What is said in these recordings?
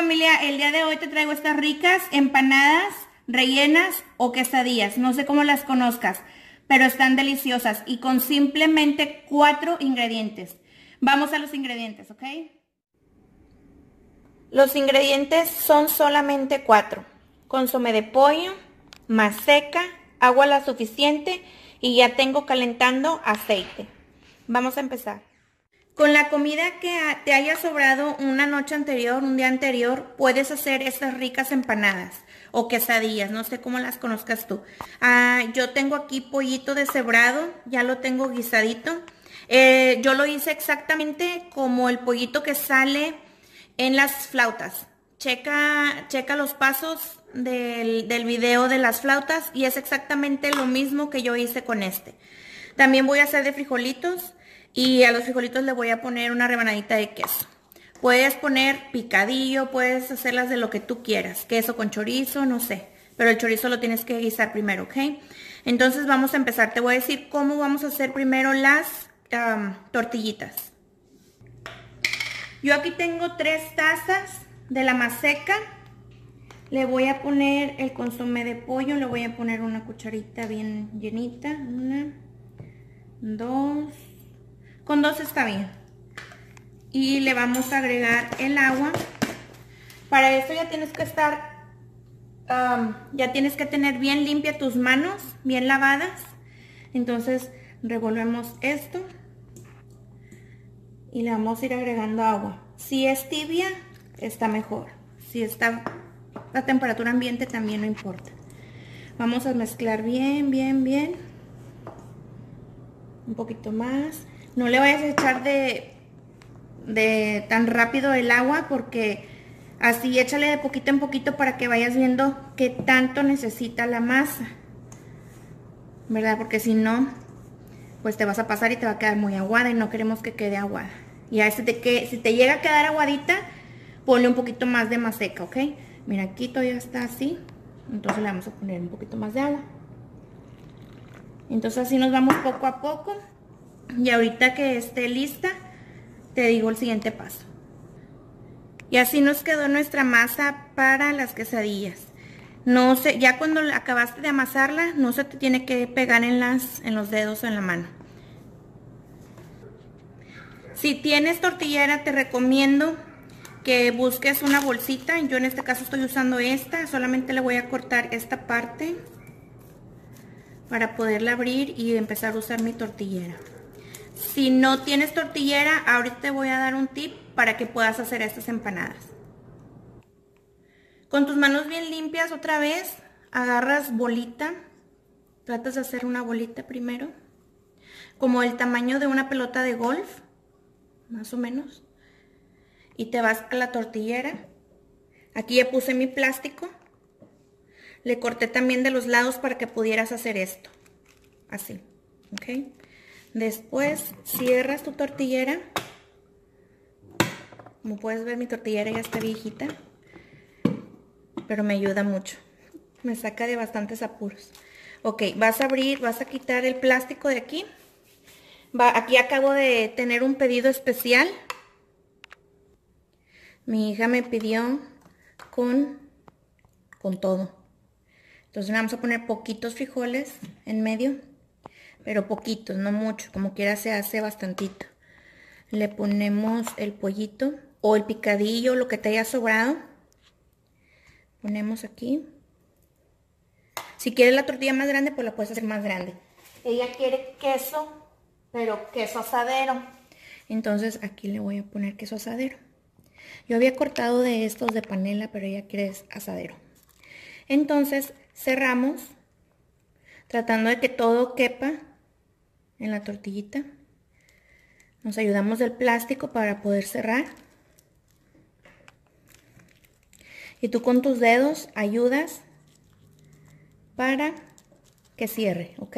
familia, el día de hoy te traigo estas ricas empanadas rellenas o quesadillas, no sé cómo las conozcas, pero están deliciosas y con simplemente 4 ingredientes. Vamos a los ingredientes, ¿ok? Los ingredientes son solamente 4. Consomé de pollo, maseca, agua la suficiente y ya tengo calentando aceite. Vamos a empezar. Con la comida que te haya sobrado una noche anterior, un día anterior, puedes hacer estas ricas empanadas o quesadillas, no sé cómo las conozcas tú. Yo tengo aquí pollito deshebrado, ya lo tengo guisadito. Yo lo hice exactamente como el pollito que sale en las flautas. Checa los pasos del video de las flautas y es exactamente lo mismo que yo hice con este. También voy a hacer de frijolitos. Y a los frijolitos le voy a poner una rebanadita de queso. Puedes poner picadillo, puedes hacerlas de lo que tú quieras. Queso con chorizo, no sé. Pero el chorizo lo tienes que guisar primero, ¿ok? Entonces vamos a empezar. Te voy a decir cómo vamos a hacer primero las tortillitas. Yo aquí tengo 3 tazas de la maseca. Le voy a poner el consomé de pollo. Le voy a poner una cucharita bien llenita. 1, 2... Con 2 está bien. Y le vamos a agregar el agua. Para esto ya tienes que estar, ya tienes que tener bien limpia tus manos, bien lavadas. Entonces revolvemos esto y le vamos a ir agregando agua. Si es tibia, está mejor. Si está a temperatura ambiente, también no importa. Vamos a mezclar bien, bien, bien. Un poquito más. No le vayas a echar de tan rápido el agua porque así échale de poquito en poquito para que vayas viendo qué tanto necesita la masa, ¿verdad? Porque si no, pues te vas a pasar y te va a quedar muy aguada y no queremos que quede aguada. Y si te llega a quedar aguadita, ponle un poquito más de maseca, ¿ok? Mira, aquí todavía está así, entonces le vamos a poner un poquito más de agua. Entonces así nos vamos poco a poco. Y ahorita que esté lista, te digo el siguiente paso. Y así nos quedó nuestra masa para las quesadillas. No sé, ya cuando acabaste de amasarla, no se te tiene que pegar en los dedos o en la mano. Si tienes tortillera, te recomiendo que busques una bolsita. Yo en este caso estoy usando esta. Solamente le voy a cortar esta parte para poderla abrir y empezar a usar mi tortillera. Si no tienes tortillera, ahorita te voy a dar un tip para que puedas hacer estas empanadas. Con tus manos bien limpias otra vez, agarras bolita. Tratas de hacer una bolita primero, como el tamaño de una pelota de golf, más o menos. Y te vas a la tortillera. Aquí ya puse mi plástico. Le corté también de los lados para que pudieras hacer esto. Así, ¿ok? Después cierras tu tortillera. Como puedes ver, mi tortillera ya está viejita, pero me ayuda mucho. Me saca de bastantes apuros. Ok, vas a abrir, vas a quitar el plástico de aquí. Aquí acabo de tener un pedido especial. Mi hija me pidió con todo. Entonces vamos a poner poquitos frijoles en medio. Pero poquitos, no mucho, como quiera se hace bastantito. Le ponemos el pollito o el picadillo, lo que te haya sobrado. Ponemos aquí. Si quieres la tortilla más grande, pues la puedes hacer más grande. Ella quiere queso, pero queso asadero. Entonces aquí le voy a poner queso asadero. Yo había cortado de estos de panela, pero ella quiere asadero. Entonces cerramos, tratando de que todo quepa en la tortillita. Nos ayudamos del plástico para poder cerrar. Y tú con tus dedos ayudas para que cierre, ¿ok?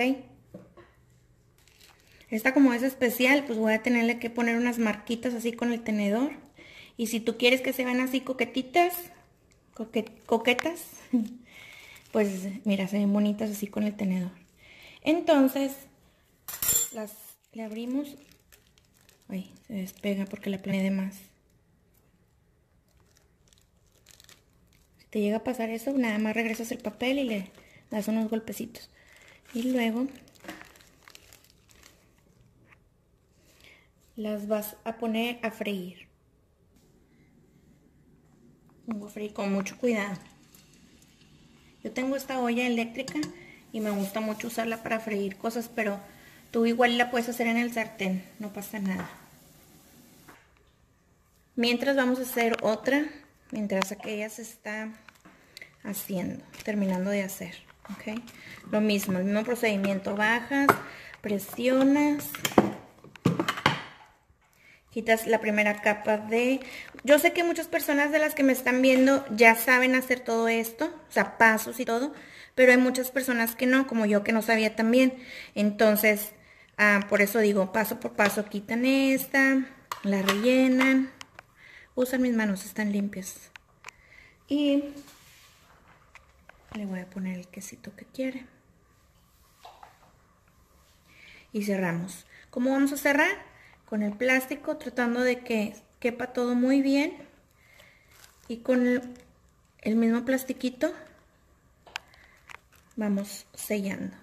Esta como es especial, pues voy a tenerle que poner unas marquitas así con el tenedor. Y si tú quieres que se vean así coquetitas, coquetas, pues mira, se ven bonitas así con el tenedor. Entonces, le abrimos. Ay, se despega porque la planeé de más. te llega a pasar eso, nada más regresas el papel y le das unos golpecitos. Y luego las vas a poner a freír. Voy a freír con mucho cuidado. Yo tengo esta olla eléctrica y me gusta mucho usarla para freír cosas, pero tú igual la puedes hacer en el sartén, no pasa nada. Mientras vamos a hacer otra, mientras aquella se está haciendo, terminando de hacer, ¿ok? Lo mismo, el mismo procedimiento, bajas, presionas, quitas la primera capa de... Yo sé que muchas personas de las que me están viendo ya saben hacer todo esto, o sea, pasos y todo, pero hay muchas personas que no, como yo que no sabía también. Entonces, por eso digo, paso por paso, quitan esta, la rellenan, usan mis manos, están limpias. Y le voy a poner el quesito que quiere. Y cerramos. ¿Cómo vamos a cerrar? Con el plástico, tratando de que quepa todo muy bien. Y con el mismo plastiquito vamos sellando.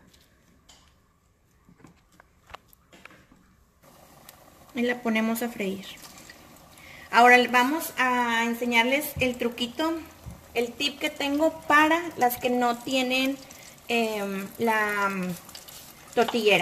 Y la ponemos a freír. Ahora vamos a enseñarles el truquito, el tip que tengo para las que no tienen la tortillera.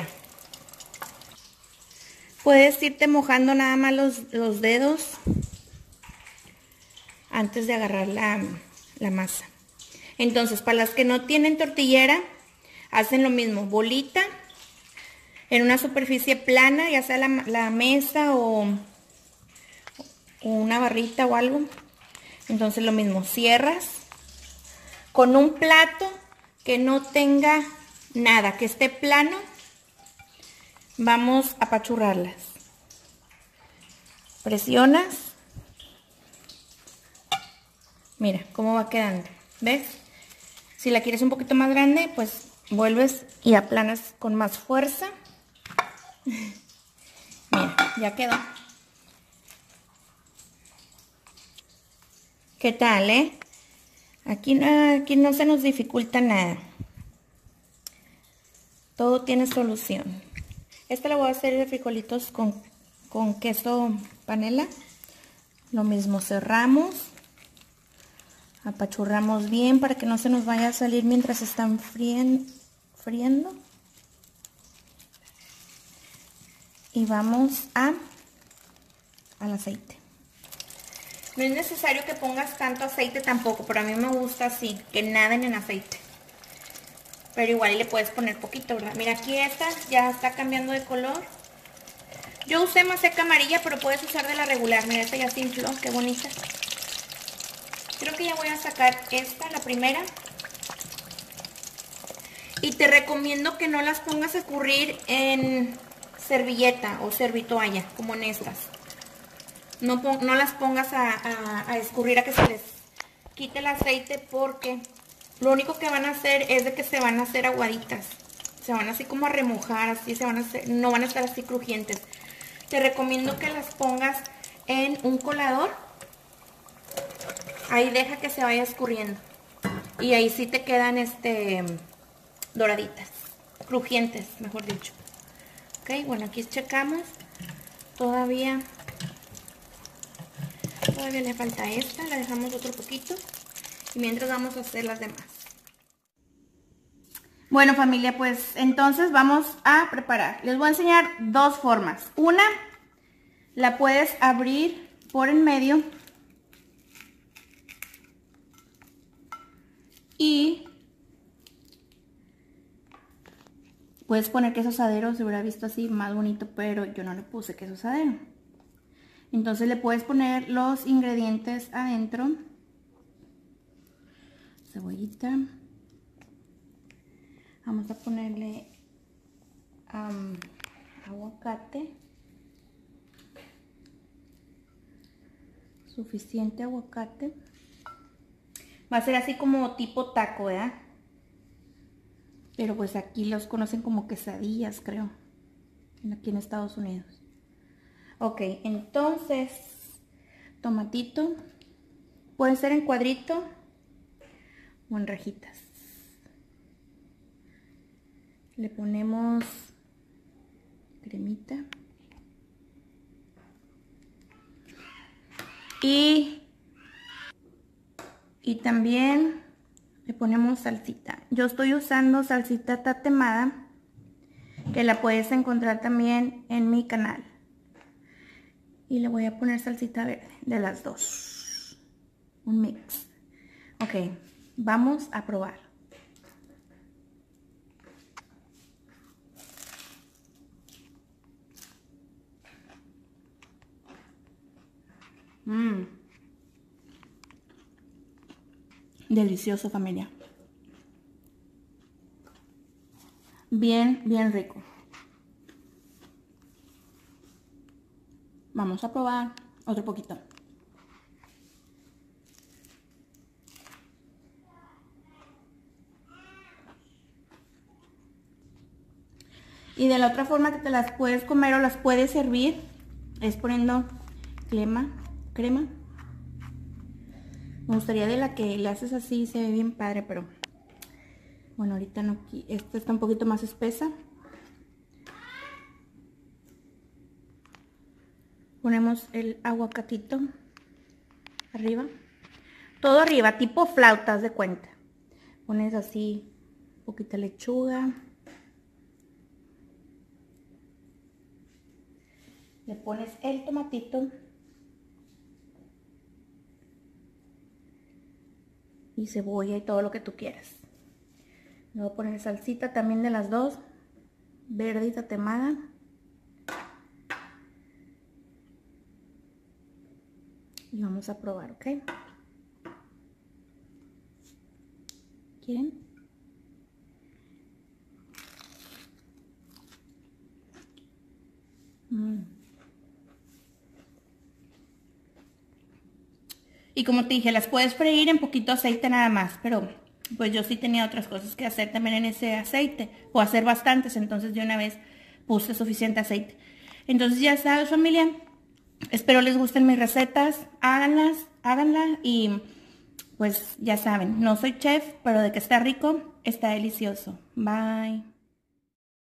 Puedes irte mojando nada más los dedos antes de agarrar la masa. Entonces, para las que no tienen tortillera, hacen lo mismo, bolita en una superficie plana, ya sea la mesa o una barrita o algo. Entonces lo mismo, cierras con un plato que no tenga nada, que esté plano. Vamos a apachurrarlas. Presionas. Mira cómo va quedando. ¿Ves? Si la quieres un poquito más grande, pues vuelves y aplanas con más fuerza. Mira, ya quedó. ¿Qué tal, Aquí no se nos dificulta nada. Todo tiene solución. Esta la voy a hacer de frijolitos con queso panela. Lo mismo, cerramos. Apachurramos bien para que no se nos vaya a salir mientras están friendo. Y vamos al aceite. No es necesario que pongas tanto aceite tampoco, pero a mí me gusta así, que naden en aceite. Pero igual le puedes poner poquito, ¿verdad? Mira, aquí esta ya está cambiando de color. Yo usé maseca amarilla, pero puedes usar de la regular. Mira, esta ya se infló, qué bonita. Creo que ya voy a sacar esta, la primera. Y te recomiendo que no las pongas a escurrir en servilleta o servitoalla, como en estas. No las pongas a escurrir a que se les quite el aceite, porque lo único que van a hacer es de que se van a hacer aguaditas. Se van así como a remojar, así se van a hacer, no van a estar así crujientes. Te recomiendo que las pongas en un colador. Ahí deja que se vaya escurriendo. Y ahí sí te quedan doraditas, crujientes, mejor dicho. Ok, bueno, aquí checamos. Todavía le falta esta, la dejamos otro poquito. Y mientras vamos a hacer las demás. Bueno, familia, pues entonces vamos a preparar. Les voy a enseñar dos formas. Una, la puedes abrir por en medio. Y puedes poner queso asadero, se hubiera visto así más bonito, pero yo no le puse queso asadero. Entonces le puedes poner los ingredientes adentro. Cebollita. Vamos a ponerle aguacate. Suficiente aguacate. Va a ser así como tipo taco, ¿verdad? Pero pues aquí los conocen como quesadillas, creo. Aquí en Estados Unidos. Ok, entonces, tomatito. Puede ser en cuadrito o en rajitas. Le ponemos cremita. Y también le ponemos salsita. Yo estoy usando salsita tatemada, que la puedes encontrar también en mi canal. Y le voy a poner salsita verde, de las dos. Un mix. Ok, vamos a probar. Delicioso, familia. Bien, bien rico. Vamos a probar otro poquito. Y de la otra forma que te las puedes comer o las puedes servir es poniendo crema. Me gustaría de la que le haces así, se ve bien padre, pero bueno, ahorita no. Esta está un poquito más espesa. Ponemos el aguacatito arriba. Todo arriba, tipo flauta, haz de cuenta. Pones así poquita lechuga. Le pones el tomatito. Y cebolla y todo lo que tú quieras. Le voy a poner salsita también de las dos. Verde y tatemada. Y vamos a probar, ¿ok? ¿Quieren? Y como te dije, las puedes freír en poquito aceite nada más, pero pues yo sí tenía otras cosas que hacer también en ese aceite, o hacer bastantes, entonces de una vez puse suficiente aceite. Entonces ya sabes, familia, espero les gusten mis recetas, háganlas y pues ya saben, no soy chef, pero de que está rico, está delicioso. Bye.